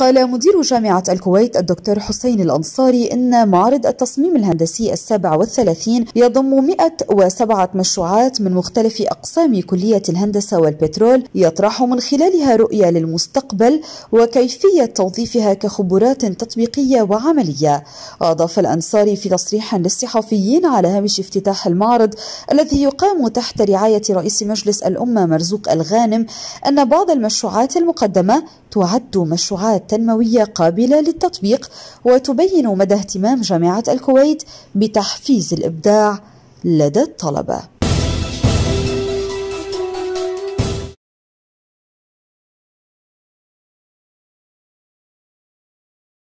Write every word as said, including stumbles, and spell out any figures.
قال مدير جامعة الكويت الدكتور حسين الأنصاري إن معرض التصميم الهندسي السابع والثلاثين يضم مئة وسبعة مشروعات من مختلف أقسام كلية الهندسة والبترول، يطرح من خلالها رؤية للمستقبل وكيفية توظيفها كخبرات تطبيقية وعملية. أضاف الأنصاري في تصريح للصحفيين على هامش افتتاح المعرض الذي يقام تحت رعاية رئيس مجلس الأمة مرزوق الغانم أن بعض المشروعات المقدمة تعد مشروعات تنموية قابلة للتطبيق وتبين مدى اهتمام جامعة الكويت بتحفيز الإبداع لدى الطلبة.